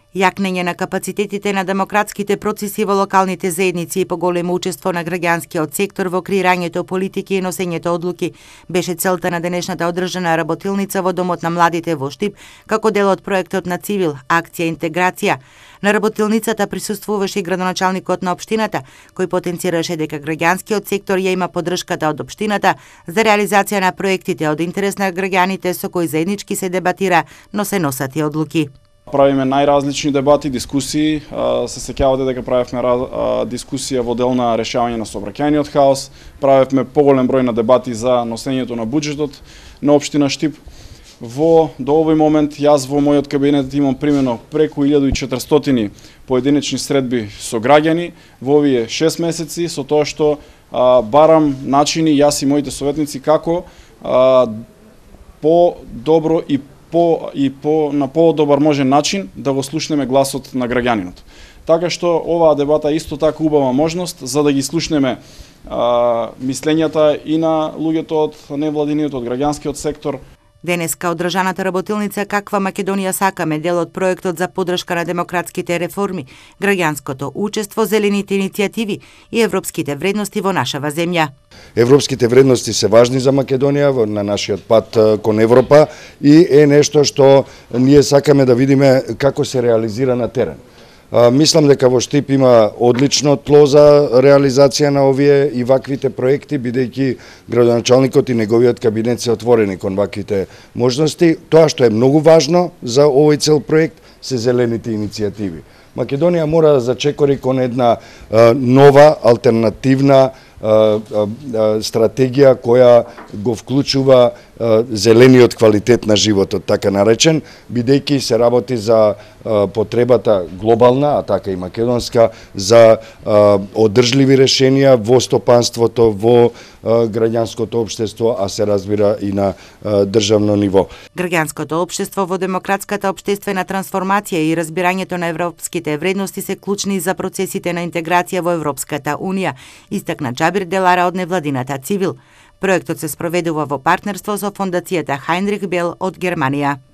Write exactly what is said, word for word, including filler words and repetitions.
Јакнење на капацитетите на демократските процеси во локалните заедници и поголемо учество на граѓанскиот сектор во креирањето политики и носењето одлуки беше целта на денешната одржана работилница во Домот на младите во Штип, како дел од проектот на Цивил, акција интеграција. На работилницата присуствуваше и градоначалникот на општината, кој потенцираше дека граѓанскиот сектор ја има поддршката од општината за реализација на проектите од интерес на граѓаните со кои заеднички се дебатира, но се носат и одлуки. Правиме најразлични дебати, дискусии. Се сеќавате дека правевме дискусија во дел на решавање на сообраќајниот хаос, правевме поголем број на дебати за носењето на буџетот на општина Штип. Во до овој момент јас во мојот кабинет имам примено преку илјаду и четиристотини поединечни средби со граѓани во овие шест месеци, со тоа што а, барам начини јас и моите советници како а, по-добро и по и по на подобар можен начин да го слушнеме гласот на граѓанинот. Така што оваа дебата исто така убава можност за да ги слушнеме а, мислењата и на луѓето од невладиниот, од граѓанскиот сектор. Денеска одржаната работилница Каква Македонија сакаме, дел од проектот за поддршка на демократските реформи, граѓанското учество, зелените иницијативи и европските вредности во нашава земја. Европските вредности се важни за Македонија на нашиот пат кон Европа и е нешто што ние сакаме да видиме како се реализира на терен. Мислам дека во Штип има одлично тло за реализација на овие и ваквите проекти, бидејќи градоначалникот и неговиот кабинет се отворени кон ваквите можности. Тоа што е многу важно за овој цел проект се зелените иницијативи. Македонија мора да зачекори кон една а, нова, алтернативна а, а, стратегија која го вклучува а, зелениот квалитет на животот, така наречен, бидејќи се работи за а, потребата глобална, а така и македонска, за а, одржливи решенија во стопанството, во а, граѓанското општество, а се разбира и на а, државно ниво. Граѓанското општество во демократската општествена трансформација и разбирањето на европските вредности се клучни за процесите на интеграција во Европската Унија, истакна Джабир Делара од невладината Цивил. Проектот се спроведува во партнерство со фондацијата Хайнрих Бел од Германија.